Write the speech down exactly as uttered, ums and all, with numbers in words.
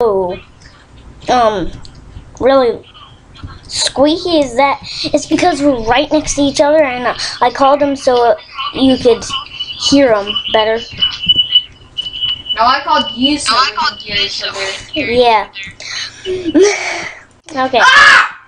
Oh, um, really squeaky is that it's because we're right next to each other, and uh, I called them so you could hear them better. No, I called you so no, we can hear each other. Yeah. Okay. Ah!